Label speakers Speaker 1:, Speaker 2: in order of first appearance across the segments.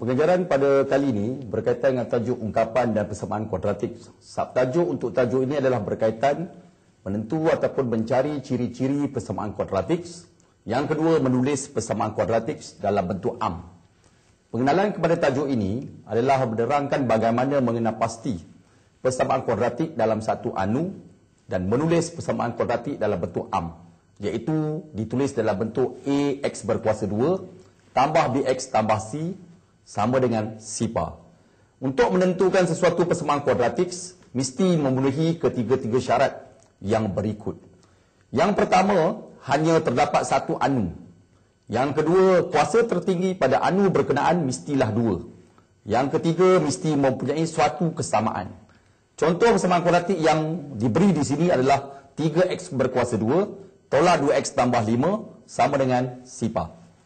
Speaker 1: Pengajaran pada kali ini berkaitan dengan tajuk ungkapan dan persamaan kuadratik. Subtajuk untuk tajuk ini adalah berkaitan menentu ataupun mencari ciri-ciri persamaan kuadratik. Yang kedua, menulis persamaan kuadratik dalam bentuk am. Pengenalan kepada tajuk ini adalah menerangkan bagaimana mengenal pasti persamaan kuadratik dalam satu anu dan menulis persamaan kuadratik dalam bentuk am, iaitu ditulis dalam bentuk AX berkuasa 2 tambah BX tambah C sama dengan sifar. Untuk menentukan sesuatu persamaan kuadratik, mesti memenuhi ketiga-tiga syarat yang berikut. Yang pertama, hanya terdapat satu anu. Yang kedua, kuasa tertinggi pada anu berkenaan mestilah 2. Yang ketiga, mesti mempunyai suatu kesamaan. Contoh persamaan kuadratik yang diberi di sini adalah 3x berkuasa 2 tolak 2x tambah 5 sama dengan sifar.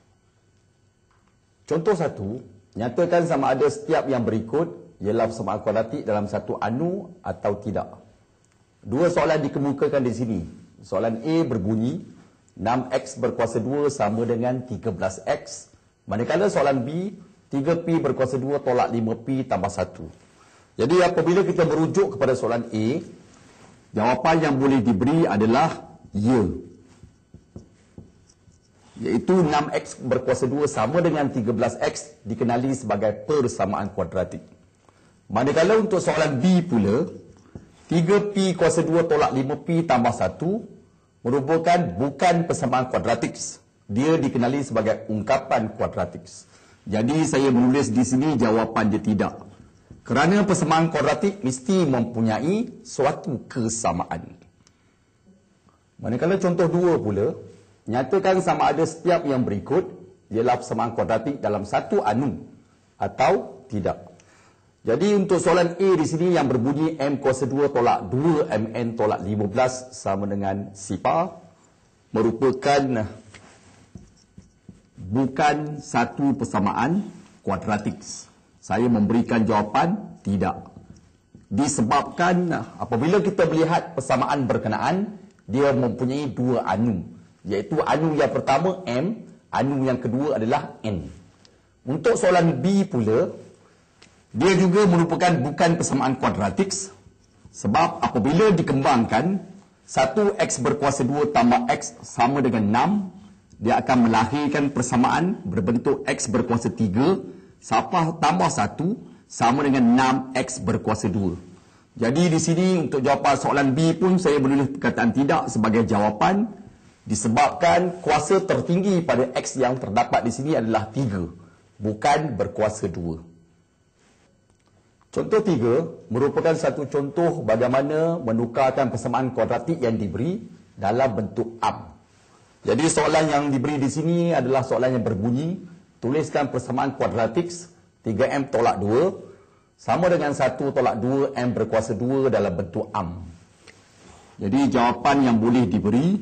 Speaker 1: Contoh 1, nyatakan sama ada setiap yang berikut ialah persamaan kuadratik dalam satu anu atau tidak. Dua soalan dikemukakan di sini. Soalan A berbunyi 6x berkuasa 2 sama dengan 13x. Manakala soalan B 3p berkuasa 2 tolak 5p tambah 1. Jadi apabila kita merujuk kepada soalan A, jawapan yang boleh diberi adalah ya, iaitu 6x berkuasa 2 sama dengan 13x dikenali sebagai persamaan kuadratik. Manakala untuk soalan B pula, 3p kuasa 2 tolak 5p tambah 1 merupakan bukan persamaan kuadratik. Dia dikenali sebagai ungkapan kuadratik. Jadi saya menulis di sini jawapan dia tidak. Kerana persamaan kuadratik mesti mempunyai suatu kesamaan. Manakala contoh 2 pula, nyatakan sama ada setiap yang berikut ialah persamaan kuadratik dalam satu anu atau tidak. Jadi untuk soalan A di sini yang berbunyi m kuasa 2 tolak 2 mn tolak 15 sama dengan sifar merupakan bukan satu persamaan kuadratik. Saya memberikan jawapan tidak. Disebabkan apabila kita melihat persamaan berkenaan, dia mempunyai dua anu, iaitu anu yang pertama M, anu yang kedua adalah N. Untuk soalan B pula, dia juga merupakan bukan persamaan kuadratik sebab apabila dikembangkan 1x berkuasa 2 tambah x sama dengan 6, dia akan melahirkan persamaan berbentuk x berkuasa 3 tambah 1 sama dengan 6x berkuasa 2. Jadi di sini untuk jawapan soalan B pun saya menulis perkataan tidak sebagai jawapan, disebabkan kuasa tertinggi pada X yang terdapat di sini adalah 3, bukan berkuasa 2. Contoh 3 merupakan satu contoh bagaimana menukarkan persamaan kuadratik yang diberi dalam bentuk am. Jadi soalan yang diberi di sini adalah soalan yang berbunyi, tuliskan persamaan kuadratik 3m tolak 2 sama dengan 1 tolak 2m berkuasa 2 dalam bentuk am. Jadi jawapan yang boleh diberi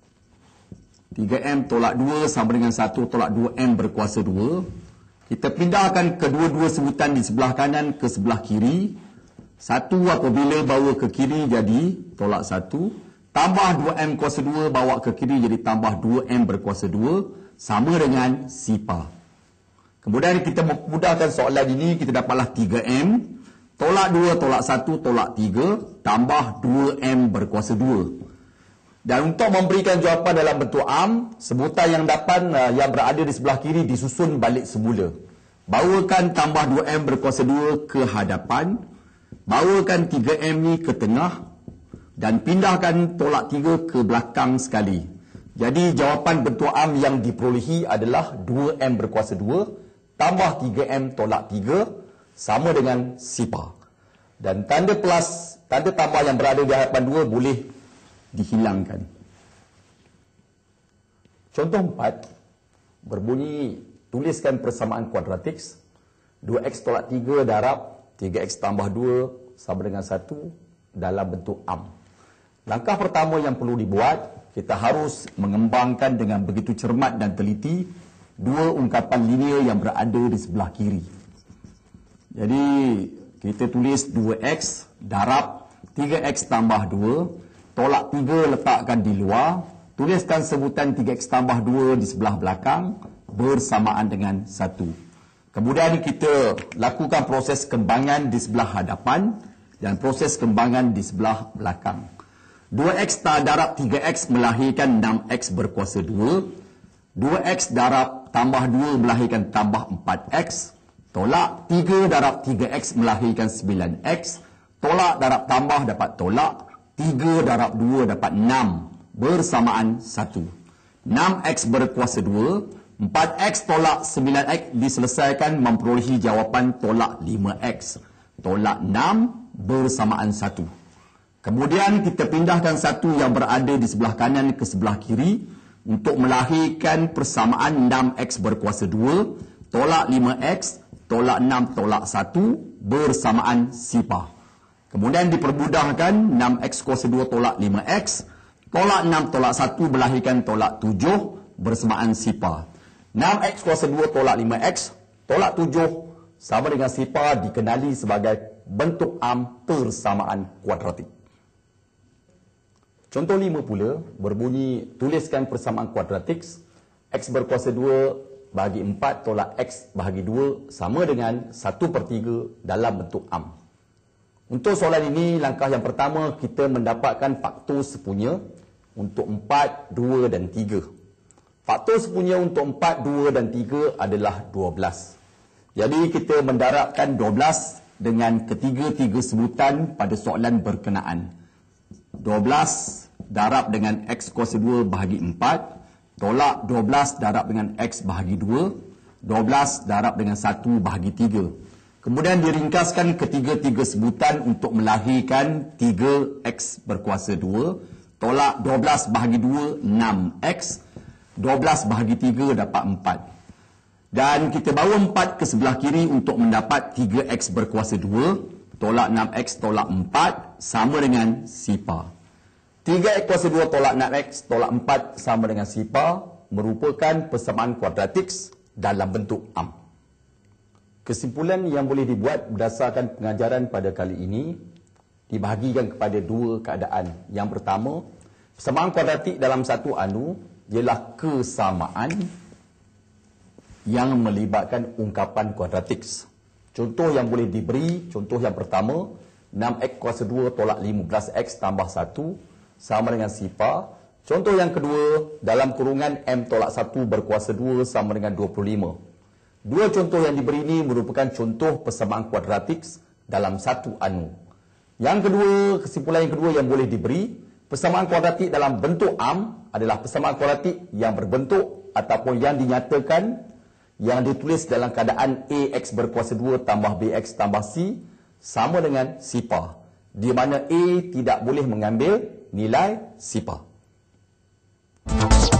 Speaker 1: 3m tolak 2 sama dengan 1 tolak 2m berkuasa 2. Kita pindahkan kedua-dua sebutan di sebelah kanan ke sebelah kiri. 1 apabila bawa ke kiri jadi tolak 1. Tambah 2m kuasa 2 bawa ke kiri jadi tambah 2m berkuasa 2 sama dengan sifar. Kemudian kita memudahkan soalan ini, kita dapatlah 3m tolak 2 tolak 1 tolak 3 tambah 2m berkuasa 2. Dan untuk memberikan jawapan dalam bentuk am, sebutan yang yang berada di sebelah kiri disusun balik semula. Bawakan tambah 2m berkuasa 2 ke hadapan, bawakan 3m ni ke tengah, dan pindahkan tolak 3 ke belakang sekali. Jadi jawapan bentuk am yang diperolehi adalah 2m berkuasa 2 tambah 3m tolak 3 sama dengan sifar. Dan tanda plus, tanda tambah yang berada di hadapan 2 boleh dihilangkan. Contoh 4 berbunyi tuliskan persamaan kuadratik 2x tolak 3 darab 3x tambah 2 sama dengan 1 dalam bentuk am. Langkah pertama yang perlu dibuat, kita harus mengembangkan dengan begitu cermat dan teliti dua ungkapan linear yang berada di sebelah kiri. Jadi kita tulis 2x darab 3x tambah 2 tolak 3 letakkan di luar, tuliskan sebutan 3x tambah 2 di sebelah belakang bersamaan dengan 1. Kemudian kita lakukan proses kembangan di sebelah hadapan dan proses kembangan di sebelah belakang. 2x darab 3x melahirkan 6x berkuasa 2. 2x darab tambah 2 melahirkan tambah 4x. Tolak 3 darab 3x melahirkan 9x. Tolak darab tambah dapat tolak. 3 darab 2 dapat 6 bersamaan 1. 6x berkuasa 2. 4x tolak 9x diselesaikan memperolehi jawapan tolak 5x. Tolak 6 bersamaan 1. Kemudian kita pindahkan 1 yang berada di sebelah kanan ke sebelah kiri untuk melahirkan persamaan 6x berkuasa 2, tolak 5x, tolak 6 tolak 1 bersamaan sifar. Kemudian dipermudahkan 6x kuasa 2 tolak 5x, tolak 6 tolak 1 melahirkan tolak 7 bersamaan sifar. 6x kuasa 2 tolak 5x, tolak 7 sama dengan sifar dikenali sebagai bentuk am persamaan kuadratik. Contoh 5 pula berbunyi tuliskan persamaan kuadratik x berkuasa 2 bahagi 4 tolak x bahagi 2 sama dengan 1/3 dalam bentuk am. Untuk soalan ini, langkah yang pertama kita mendapatkan faktor sepunya untuk 4, 2 dan 3. Faktor sepunya untuk 4, 2 dan 3 adalah 12. Jadi kita mendarabkan 12 dengan ketiga-tiga sebutan pada soalan berkenaan. 12 darab dengan x kuasa 2 bahagi 4, tolak 12 darab dengan x bahagi 2, 12 darab dengan 1 bahagi 3. Kemudian diringkaskan ketiga-tiga sebutan untuk melahirkan 3x berkuasa 2, tolak 12 bahagi 2, 6x, 12 bahagi 3 dapat 4. Dan kita bawa 4 ke sebelah kiri untuk mendapat 3x berkuasa 2, tolak 6x tolak 4 sama dengan sifar. 3x kuasa 2 tolak 6x tolak 4 sama dengan sifar merupakan persamaan kuadratik dalam bentuk am. Kesimpulan yang boleh dibuat berdasarkan pengajaran pada kali ini dibahagikan kepada dua keadaan. Yang pertama, persamaan kuadratik dalam satu anu ialah kesamaan yang melibatkan ungkapan kuadratik. Contoh yang boleh diberi, contoh yang pertama, 6x kuasa 2 tolak 15x tambah 1 sama dengan sifar. Contoh yang kedua, dalam kurungan m tolak 1 berkuasa 2 sama dengan 25. Dua contoh yang diberi ini merupakan contoh persamaan kuadratik dalam satu anu. Yang kedua, kesimpulan yang kedua yang boleh diberi, persamaan kuadratik dalam bentuk am adalah persamaan kuadratik yang berbentuk ataupun yang dinyatakan yang ditulis dalam keadaan ax berkuasa 2 tambah bx tambah c sama dengan sifar, di mana a tidak boleh mengambil nilai sifar.